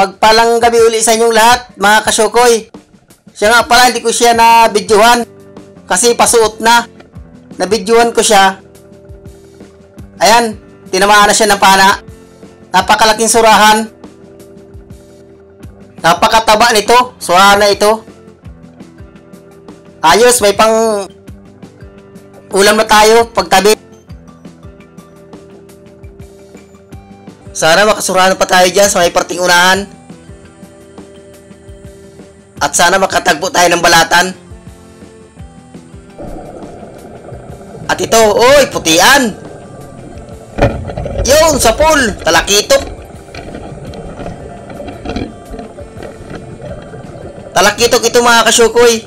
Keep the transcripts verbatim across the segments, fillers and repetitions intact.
Mapagpalang gabi uli sa inyong lahat, mga kasyokoy. Siya nga pala, hindi ko siya na videohan kasi pasuot na. Na-videohan ko siya. Ayan, tinamaan na siya ng pana. Napakalaking surahan. Napakataba nito. Surahan na ito. Ayos, may pang ulam na tayo pagtabi. Sana makasurahan pa tayo dyan sa may parting unahan. At sana makatagpo tayo ng balatan. At ito, oy, putian. Yun, sapul, talakitok. Talakitok ito mga kasyukoy.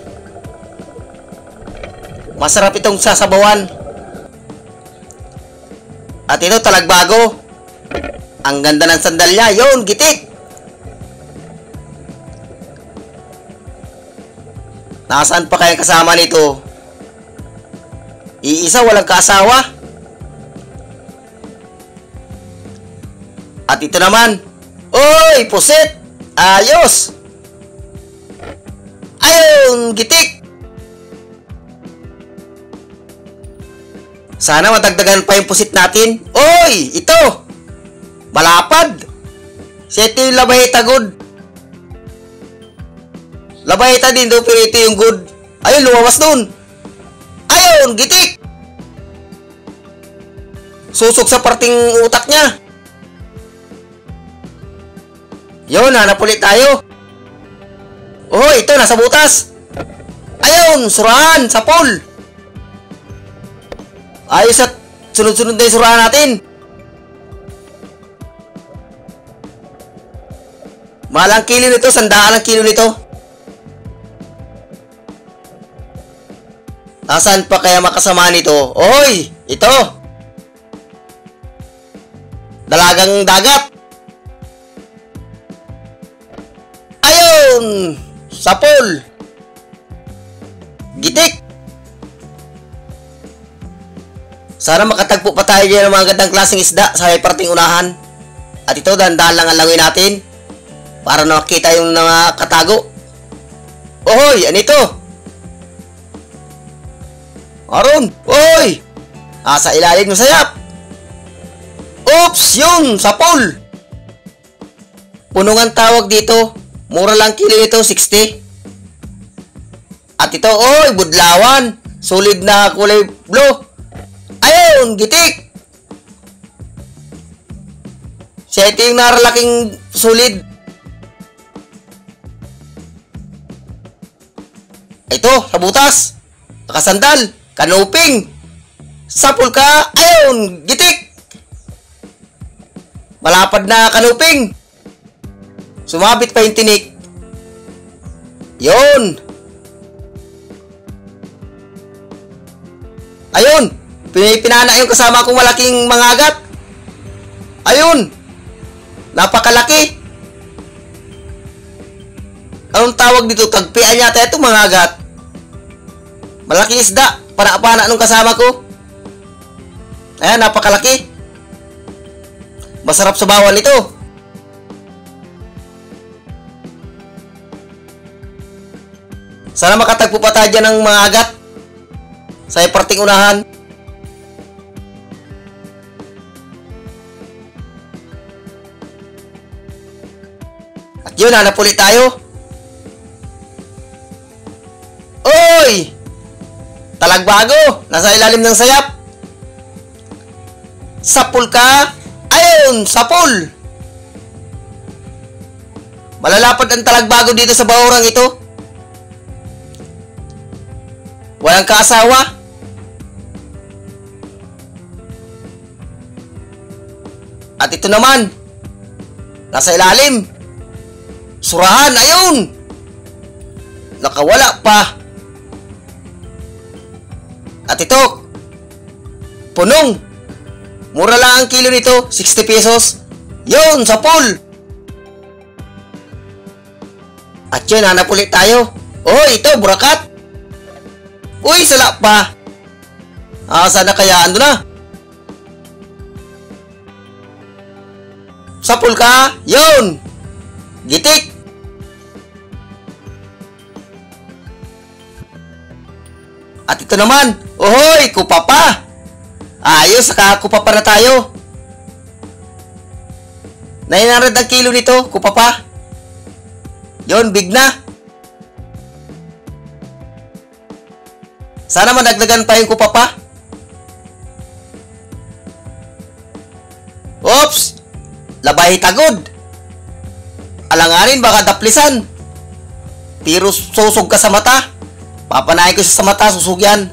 Masarap itong sasabawan. At ito, talagbago. Ang ganda ng sandal niya. Yun, gitik. Nasaan pa kayang kasama nito? Iisa, walang kaasawa. At ito naman. Oy, pusit. Ayos. Ayun, gitik. Sana matagdagan pa yung pusit natin. Oy, ito. Malapad. Ito yung labayita good. Labayita din do, pero ito yung good. Ayun, lumawas dun. Ayun, gitik. Susok sa parting utak niya. Yun, hanap ulit tayo. Oh, ito, nasa butas. Ayun, surahan, sapol. Ayos at sunod-sunod na yung surahan natin. Mahal ang kilo nito, sandaan ang kilo nito. Nasaan pa kaya makasama nito? Oy, ito. Dalagang dagat. Ayun, sapol. Gitik. Sana makatagpo pa tayo dyan ng mga gandang klaseng isda sa may parting unahan. At ito, dahan-dahan lang ang langoy natin para na makita yung mga katago. Ohoy, ano ito? Aron, oy! Asa ilalim ng sayap. Oops, yun, sapol. Punungan tawag dito. Mura lang kilo ito, sixty. At ito, oy, budlawan. Solid na kulay blue. Ayun, gitik. Siya ito yung naralaking solid. Ito, sa butas. Nakasandal. Kanuping. Sapul ka. Ayun, gitik. Malapad na kanuping. Sumabit pa yung tinik. Yun. Ayun. Pinana yung kasama kong malaking mangagat. Ayun. Napakalaki. Anong tawag dito? Tagpian yata ito mangagat. Malaki isda. Pana-pana nung kasama ko. Ayan, napakalaki. Masarap sa bawal ito. Sana makatagpo pa tayo dyan ng mga agat sa parting unahan. At yun, hanap ulit tayo. Oy! Talagbago! Nasa ilalim ng sayap. Sapul ka. Ayun, sapul. Malalapad ang talagbago dito sa bahurang ito. Walang kaasawa. At ito naman, nasa ilalim. Surahan, ayun. Nakawala pa. At ito, punong. Mura lang ang kilo nito, sixty pesos. Yun, sapul. At yun, hanap ulit tayo. Oh, ito, burakat. Uy, sala pa. Ah, sana kaya ando na. Sapul ka. Yun. Gitik! At ito naman, ohoy, kupa pa! Ayos, saka kupa pa na tayo. nine hundred ang kilo nito, kupa pa. Yun, big na. Sana madagdagan pa yung kupa pa. Oops! Labay tagod. Alanganin, baka daplisan. Pero susog ka sa mata. Papanahin ko siya sa mata, susog yan.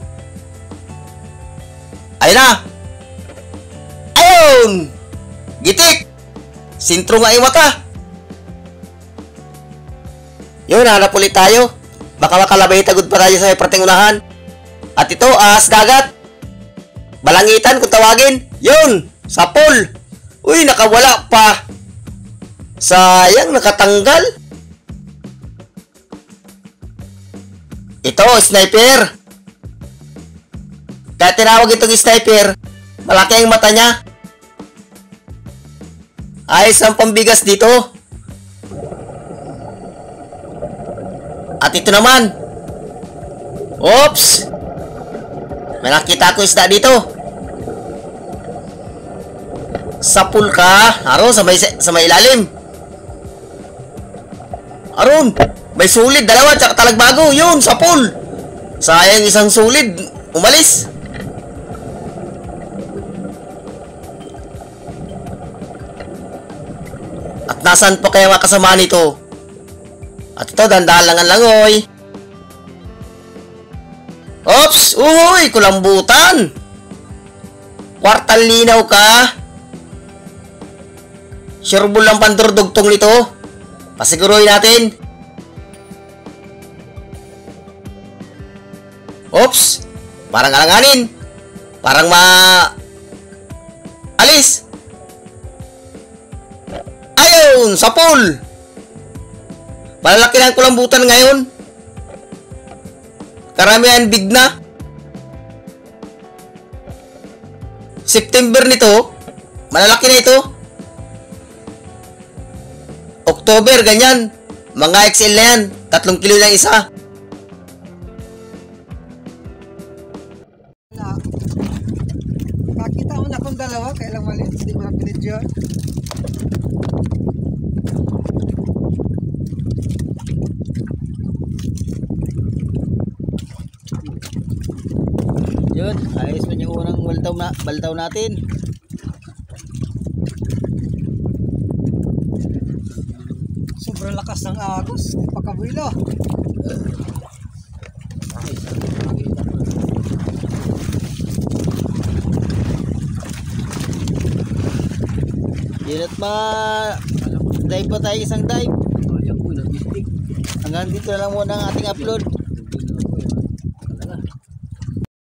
Ayun na. Ayun! Gitik! Sintro nga yung mata. Yun, hanap ulit tayo. Baka makalabay tagod pa tayo sa prating unahan. At ito, ahas dagat. Balangitan kung tawagin. Yun, sapol. Uy, nakawala pa. Sayang, nakatanggal. Ito, sniper. Kaya tinawag itong sniper, malaki ang mata niya. Ayos ang pambigas dito. At ito naman. Oops! May nakita ko isda dito. Sapul ka. Aron, sa may, sa may ilalim. Aron, may sulid. Dalawa, tsaka talagbago. Yun, sapul. Sayang isang sulid. Umalis. At nasaan pa kaya mga kasama nito? At ito, dandahan lang ang langoy. Oops! Uy! Kulambutan! Kwartal linaw ka? Sureball lang pandurdugtong nito. Pasiguruhin natin. Oops! Parang alanganin. Parang ma... alis! Ayun! Sapul! Malalaki na ang kulambutan ngayon. Karamihan big na. September nito, malalaki na ito. October, ganyan. Mga X L na yan. Tatlong kilo lang isa. Nakita mo na kung dalawa, kailang maliit. Hindi mo na pinidyo. Yun, ayos man yung unang baltaw, na, baltaw natin. Sobrang lakas ng agos. Pagkabuilo. Yun at ma... dive pa tayo isang dive. Hanggang dito na lang muna ang ating upload.